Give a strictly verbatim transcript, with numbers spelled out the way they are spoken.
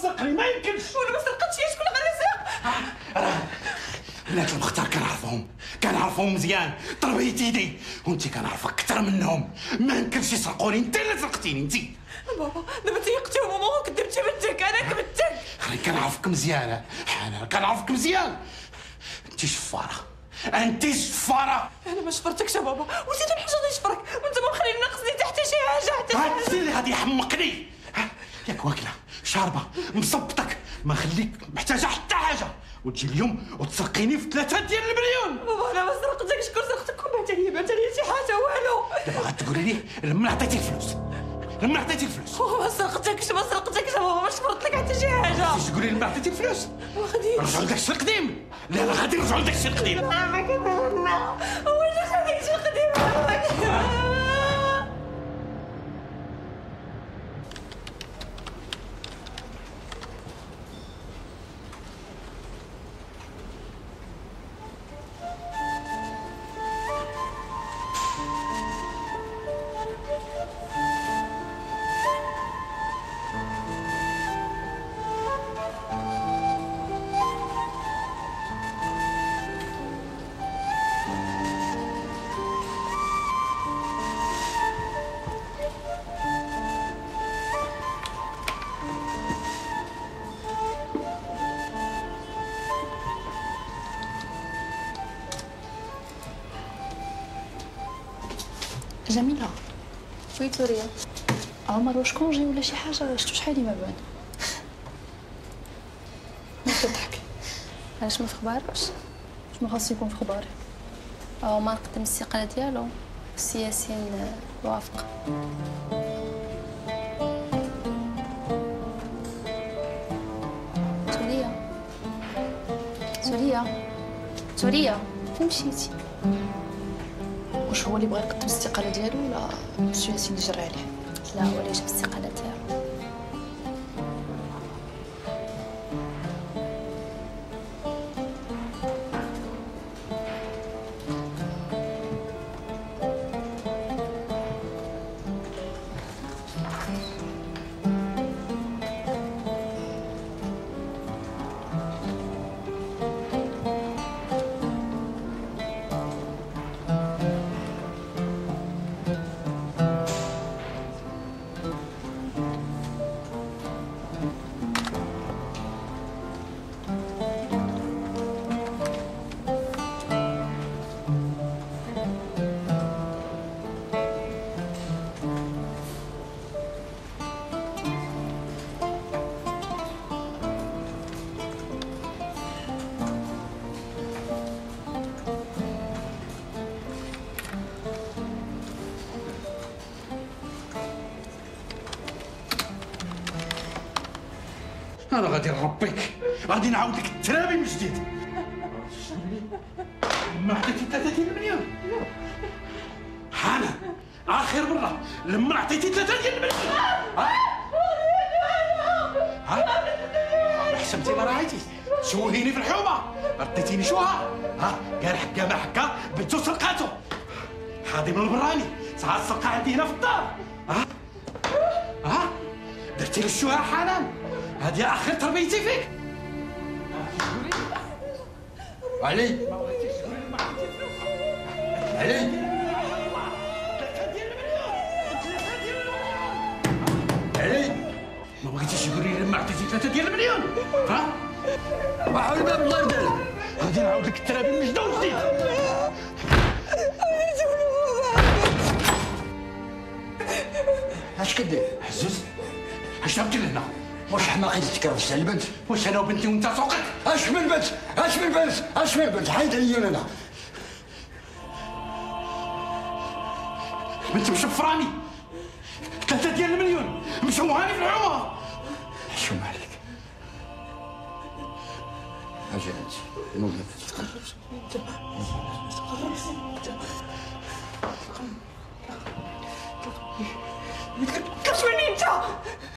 تسرقني ما يمكنش. وانا ما سرقتش، شكون اللي غادي يسرق؟ راه بنات المختار كنعرفهم كنعرفهم مزيان، ضربيت يدي وانت كنعرفك اكثر منهم، ما يمكنش يسرقوني. انت اللي سرقتيني انت. بابا دابا تيقتي وماما كذبتي بنتك، انا كذبتك. خلي كنعرفك مزيان، انا كنعرفك مزيان. انت شفاره، انت شفاره. انا ما شفرتكش يا بابا، وزيد الحاجه غادي يشفرك وانت ما مخليني ناقصني حتى شي حاجه حتى شي هاد حاجه. السيد اللي غادي يحمقني، ها، ياك واكله شاربه مصبطك، ما خليك محتاجه حتى حاجه، وتجي اليوم وتسرقيني في ثلاثه ديال المليون. بابا انا ما سرقتكش، شكون سرقتك؟ وبعت عليا بعت عليا شي حاجه والو. دابا غتقولي لي لما عطيتي الفلوس، لما عطيتي الفلوس. بابا ما سرقتكش ما سرقتكش يا بابا، ما شفرت لك حتى شي حاجه. اش تقولي لما عطيتي الفلوس؟ ما غاديش رجعوا لداك الشيء القديم. لا لا غادي نرجعوا لداك الشيء القديم. لا ما كنتمنى هو اللي خليك شي قديم. جميلة وي توريا عمر واش كونجي ولا شي حاجة؟ شتو شحال ما بان ما تضحك. علاش ما في اخباركش؟ شنو خاص يكون في اخباري؟ عمر قدم الاستقالة ديالو والسي ياسين وافق. توريا توريا توريا فين مشيتي؟ واش هو اللي بغى يقدم الاستقاله ديالو ولا مسيو ياسين اللي جرى عليه؟ لا هو اللي جاب الاستقاله ديالو. انا غادي نربيك، غادي نعاود لك الترابي من جديد. ما عطيتي ثلاثة ديال المليون حنان، اخر مره لما عطيتي ثلاثة ديال المليون ها ها حسبتي ما راعيتيش، شوهيني في الحومه، رديتيني شوها، ها قال حكا ما حكا بنتو سرقاتو، حاضي من البراني ساعات السرقه عندي هنا في الدار، ها ها درتي لي الشوها حنان، هذه اخر تربيتي فيك. علي علي علي ما بغيتيش تقولي لي لما عطيتي ثلاثة ديال المليون، ها؟ وحول الباب الله يرضى عليك. غادي نعاود لك الترابي من جديد وجديد. اش كدير؟ عزوز اش جابتي لهنا؟ واش حماقي تتكرفس على البنت؟ واش انا وبنتي وانت سوقك؟ اش من بنت؟ اش من بنت؟ اش من بنت؟ حيد عليا انا. بنت مشفراني ثلاثة ديال المليون مشوهاني في العمر. حشوم عليك. اجي انت نوض. كتشويني انت.